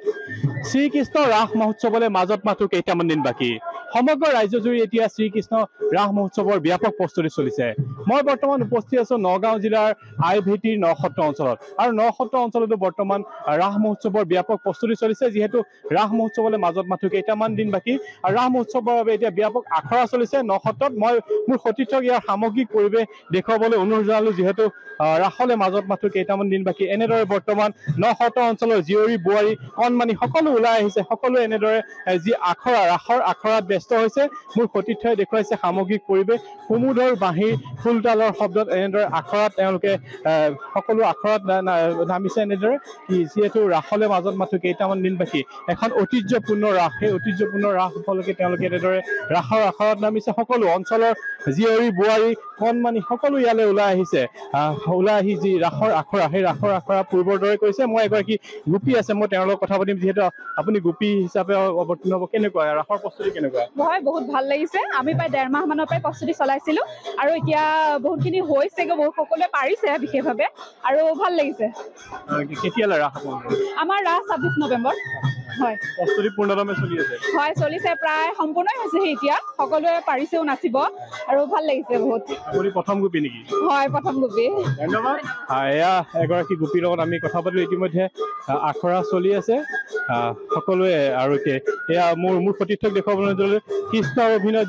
শ্ৰীকৃষ্ণ ৰাস মহোৎসৱলৈ মাজত মাত্ৰ কেইটামান দিন বাকী সমগ্ৰ ৰাজ্যজুৰি এতিয়া শ্ৰীকৃষ্ণ ৰাস মহোৎসৱৰ ব্যাপক প্ৰস্তুতি চলিছে মই বৰ্তমান উপস্থিত আছো নগাঁও জিলাৰ আইভেটিৰ নসত্ৰ অঞ্চলত আৰু নসত্ৰ অঞ্চলতো বৰ্তমান ৰাস মহোৎসৱৰ ব্যাপক প্ৰস্তুতি চলিছে যিহেতু ৰাস মহোৎসৱলৈ মাজত মাত্ৰ কেইটামান দিন বাকী আৰু ৰাস মহোৎসৱৰ বাবে এতিয়া ব্যাপক আখৰা চলিছে নসত্ৰত মই মোৰ সতীৰ্থক ইয়াৰ সামগ্ৰিক পৰিৱেশ দেখুৱাবলৈ অনুৰোধ জনালো যিহেতু ৰাসলৈ মাজত মাত্ৰ কেইটামান দিন বাকী এনেদৰে বৰ্তমান নসত্ৰ অঞ্চলৰ জীয়ৰী বোৱাৰী কণমানি সকলো ওলাই আহিছে সকলোৱে এনেদৰে যি আখৰা ৰাসৰ আখৰাত ব্যস্ত হৈছে মোৰ সতীৰ্থই দেখুৱাইছে সামগ্ৰিক পৰিৱেশ কুমুদৰ বাঁহীৰ ফুলতালৰ শব্দত এনেদৰে আখৰাত তেওঁলোকে সকলো আখৰাত নামিছে এনেদৰে যিহেতু ৰাসলৈ মাজত মাত্ৰ কেইটামান দিন বাকী এখন ঐতিহ্যপূৰ্ণ ৰাস সেই ঐতিহ্যপূৰ্ণ ৰাস উপলক্ষে তেওঁলোকে এনেদৰে ৰাসৰ আখৰাত নামিছে সকলো অঞ্চলৰ জীয়ৰী বোৱাৰী কণমানি সকলো ইয়ালৈ ওলাই আহিছে ওলাই আহি যি ৰাসৰ আখৰা সেই ৰাসৰ আখৰা পূৰ্বৰ দৰে কৰিছে মই এগৰাকী গোপী আছে মই তেওঁৰ লগত কথা পাতিম যিহেতু আপুনি গোপী হিচাপে অৱতীৰ্ণ হ'ব কেনেকুৱা ৰাসৰ প্ৰস্তুতি কেনেকুৱা হয় বহুত ভাল লাগিছে আমি প্ৰায় 1.5 মাহ মানৰ পৰাই প্ৰস্তুতি চলাইছিলো আৰু এতিয়া বহুতখিনি হৈছে বহুত সকলোৱে পাৰিছে বিশেষভাৱে আৰু ভাল লাগিছে কেতিয়ালৈ ৰাস আমাৰ ৰাস 26 নৱেম্বৰ হয় প্ৰস্তুতি পূৰ্ণদমে চলি আছে হয় চলিছে প্ৰায় সম্পূৰ্ণই হৈছে এতিয়া সকলোৱে পাৰিছেও নাচিব আৰু ভাল লাগিছে বহুত আপুনি প্ৰথম গোপী নেকি হয় প্ৰথম গোপী ধন্যবাদ এয়া এগৰাকী গোপীৰ লগত আমি কথা পাতিলো ইতিমধ্যে আখৰা চলি আছে সকলোৱে আৰু এয়া মোৰ সতীৰ্থক দেখুৱাবলৈ ধৰিলে কৃষ্ণৰ অভিনয়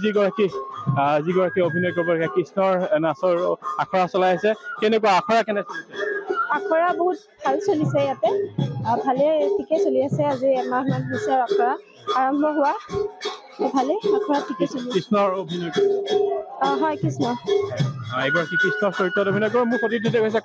যিগৰাকী অভিনয় কৰিব কৃষ্ণৰ নাচৰ আখৰা চলাই আছে কেনেকুৱা আখৰা কেনে চলিছে আখৰা বহুত ভাল চলিছে ইয়াতে ভালে ঠিকে চলি আছে আজি এমাহমান হৈছে আখৰা আৰম্ভ হোৱা ভালে আখৰা ঠিকে চলি কৃষ্ণৰ অভিনয় হয় কৃষ্ণ এগৰাকী কৃষ্ণৰ চৰিত্ৰত অভিনয় কৰে মোৰ সতীৰ্থে কৈছে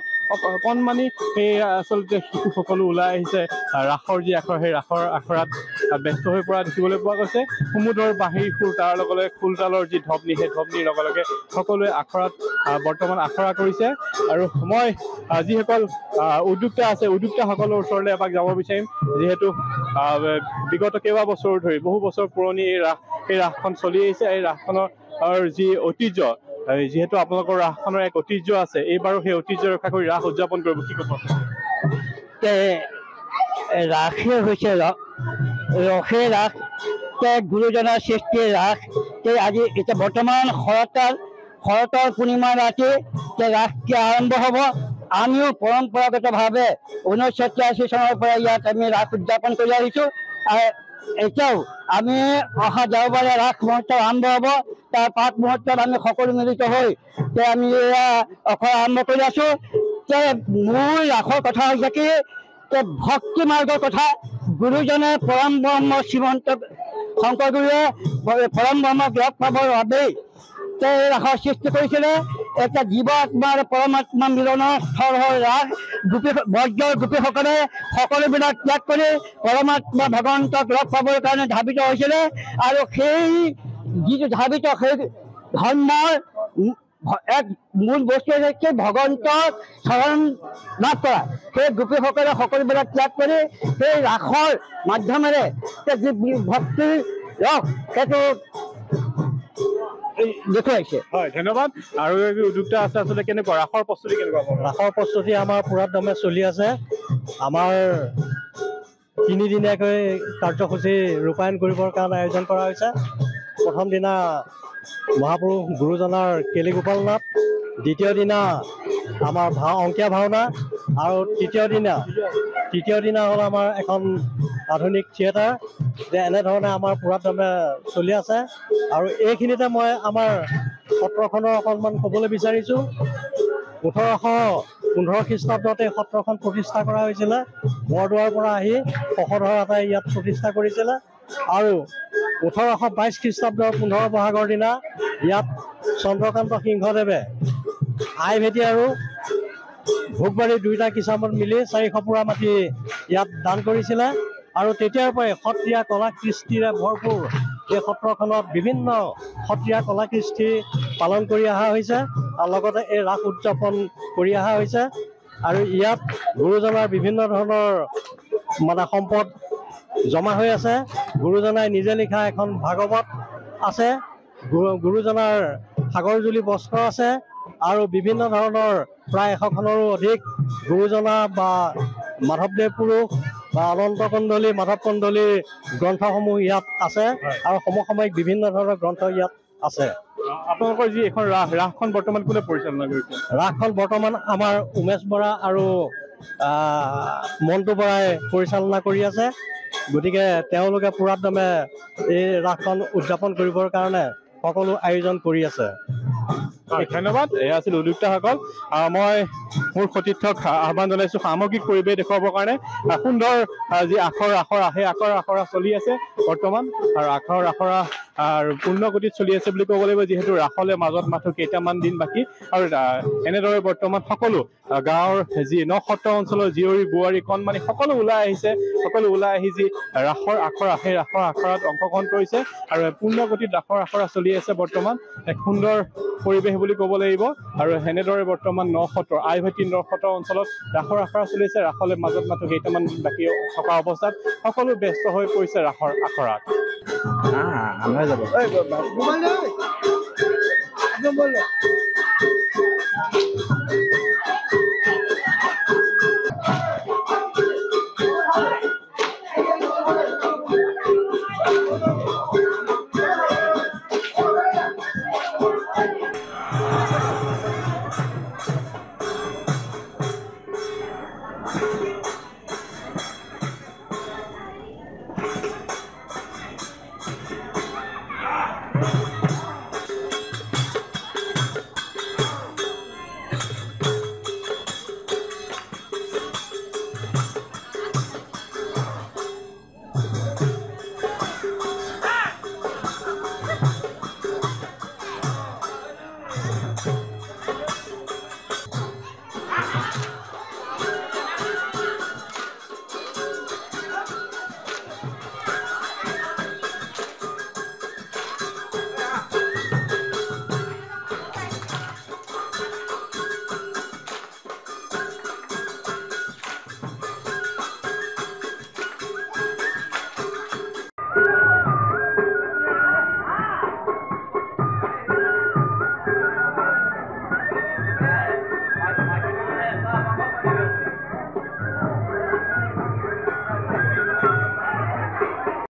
কণমানি সেই আচলতে শিশুসকলো ওলাই আহিছে ৰাসৰ যি আখৰা সেই ৰাসৰ আখৰাত ব্যস্ত হৈ পৰা দেখিবলৈ পোৱা গৈছে কুমুদৰ বাঁহীৰ সুৰ তাৰ লগে লগে ফুলতালৰ যি ধ্বনি সেই ধ্বনিৰ লগে লগে সকলোৱে আখৰাত বৰ্তমান আখৰা কৰিছে আৰু মই যিসকল উদ্যোক্তা আছে উদ্যোক্তাসকলৰ ওচৰলৈ এপাক যাব বিচাৰিম যিহেতু বিগত কেইবা বছৰ ধৰি বহু বছৰ পুৰণি এই ৰাসখন চলি আহিছে এই ৰাসখনৰ যি ঐতিহ্য যিহেতু আপোনালোকৰ ৰাসখনৰ এক ঐতিহ্য আছে এইবাৰো সেই ঐতিহ্য ৰক্ষা কৰি ৰাস উদযাপন কৰিব কি ক'ব ৰাসে হৈছে ৰসে ৰাস গুৰুজনাৰ সৃষ্টিৰ ৰাস আজি এতিয়া বৰ্তমান শৰতৰ পূৰ্ণিমা ৰাতি ৰাস আৰম্ভ হ'ব আমিও পৰম্পৰাগতভাৱে 1983 চনৰ পৰা ইয়াত আমি ৰাস উদযাপন কৰি আহিছোঁ আৰু এতিয়াও আমি অহা দেওবাৰে ৰাস মহোৎসৱ আৰম্ভ হ'ব তাৰ পাঁচ মুহূৰ্তত আমি সকলো মিলিত হৈ আমি অখৰা আৰম্ভ কৰি আছোঁ মূল ৰাসৰ কথা হৈছে কি ভক্তি মাৰ্গৰ কথা গুৰুজনে পৰম ব্ৰহ্ম শ্ৰীমন্ত শংকৰগুৰুৱে পৰম ব্ৰহ্মক লগ পাবৰ বাবেই ৰাসৰ সৃষ্টি কৰিছিলে এটা জীৱ আত্মাৰ পৰমাত্মা মিলনৰ স্থল হ'ল ৰাস বৰ্জৰ গোপীসকলে সকলোবিলাক ত্যাগ কৰি পৰমাত্মা ভগৱন্তক লগ পাবৰ কাৰণে ধাবিত হৈছিলে আৰু সেই যিটো ধাবিত সেই ধৰ্মৰ এক মূল বস্তু হৈছে ভগৱন্তক চৰণ লাভ কৰা সেই গোপীসকলে সকলোবিলাক ত্যাগ কৰি সেই ৰাসৰ মাধ্যমেৰে যি ভক্তিৰ ৰস সেইটো দেখুৱাইছে হয় ধন্যবাদ আৰু উদ্যোক্তা আছে আচলতে কেনেকুৱা ৰাসৰ প্ৰস্তুতি কেনেকুৱা ৰাসৰ প্ৰস্তুতি আমাৰ পুৰা দমে চলি আছে আমাৰ 3 দিনীয়াকৈ কাৰ্যসূচী ৰূপায়ণ কৰিবৰ কাৰণে আয়োজন কৰা হৈছে প্ৰথম দিনা মহাপুৰুষ গুৰুজনাৰ কেলিগোপাল নাট দ্বিতীয় দিনা আমাৰ অংকীয়া ভাওনা আৰু তৃতীয় দিনা হ'ল আমাৰ এখন আধুনিক থিয়েটাৰ এনেধৰণে আমাৰ পুৰাদমে চলি আছে আৰু এইখিনিতে মই আমাৰ সত্ৰখনৰ অকণমান ক'বলৈ বিচাৰিছোঁ 1815 খ্ৰীষ্টাব্দত এই সত্ৰখন প্ৰতিষ্ঠা কৰা হৈছিলে বৰদোৱাৰ পৰা আহি সহধৰ এটাই ইয়াত প্ৰতিষ্ঠা কৰিছিলে আৰু 1822 খ্ৰীষ্টাব্দৰ 15 বহাগৰ দিনা ইয়াত চন্দ্ৰকান্ত সিংহদেৱে আইভেটি আৰু ভোগবাৰী দুয়োটা কিচামত মিলি 400 পুৰা মাটি ইয়াত দান কৰিছিলে আৰু তেতিয়াৰ পৰাই সত্ৰীয়া কলা কৃষ্টিৰে ভৰপূৰ এই সত্ৰখনত বিভিন্ন সত্ৰীয়া কলা কৃষ্টি পালন কৰি অহা হৈছে আৰু লগতে এই ৰাস উদযাপন কৰি অহা হৈছে আৰু ইয়াত গুৰুজনাৰ বিভিন্ন ধৰণৰ সম্পদ জমা হৈ আছে গুৰুজনাই নিজে লিখা এখন ভাগৱত আছে গুৰুজনাৰ সাগৰজুলি বস্ত্ৰ আছে আৰু বিভিন্ন ধৰণৰ প্ৰায় 100খনৰো অধিক গুৰুজনা বা মাধৱদেৱ পুৰুষ বা অনন্ত কণ্ডলী মাধৱ কণ্ডলী গ্ৰন্থসমূহ ইয়াত আছে আৰু সমসাময়িক বিভিন্ন ধৰণৰ গ্ৰন্থ ইয়াত আছে। আপোনালোকৰ যি এখন ৰাসখন বৰ্তমান কোনে পৰিচালনা কৰিছে? ৰাসখন বৰ্তমান আমাৰ উমেশ বৰা আৰু মণ্টু বৰাই পৰিচালনা কৰি আছে। গতিকে তেওঁলোকে পুৰাদমে এই ৰাসখন উদযাপন কৰিবৰ কাৰণে সকলো আয়োজন কৰি আছে। ধন্যবাদ। এয়া আছিল উদ্যোক্তাসকল। মই মোৰ সতীৰ্থক আহ্বান জনাইছোঁ সামগ্ৰিক পৰিৱেশ দেখুৱাবৰ কাৰণে। সুন্দৰ যি আখৰা সেই আখৰা চলি আছে বৰ্তমান, আৰু আখৰা পূৰ্ণ গতিত চলি আছে বুলি ক'ব লাগিব, যিহেতু ৰাসলৈ মাজত মাথো কেইটামান দিন বাকী। আৰু এনেদৰে বৰ্তমান সকলো গাঁৱৰ যি নসত্ৰ অঞ্চলৰ জীয়ৰী বোৱাৰী কণমানি সকলো ওলাই আহিছে। সকলো ওলাই আহি যি ৰাসৰ আখৰা সেই ৰাসৰ আখৰাত অংশগ্ৰহণ কৰিছে, আৰু পূৰ্ণ গতিত ৰাসৰ আখৰা চলি আছে বৰ্তমান। এক সুন্দৰ পৰিৱেশ বুলি ক'ব লাগিব। আৰু সেনেদৰে বৰ্তমান নসত্ৰ আইভেটি নসত্ৰ অঞ্চলত ৰাসৰ আখৰা চলিছে। ৰাসলৈ মাজত মাথো কেইটামান দিন বাকী থকা অৱস্থাত সকলো ব্যস্ত হৈ পৰিছে ৰাসৰ আখৰাত।